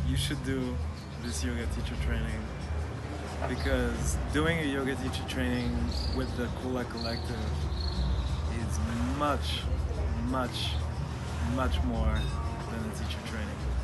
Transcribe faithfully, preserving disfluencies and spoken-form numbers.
you should do this yoga teacher training, because doing a yoga teacher training with the Kula Collective is much, much, much more than a teacher training.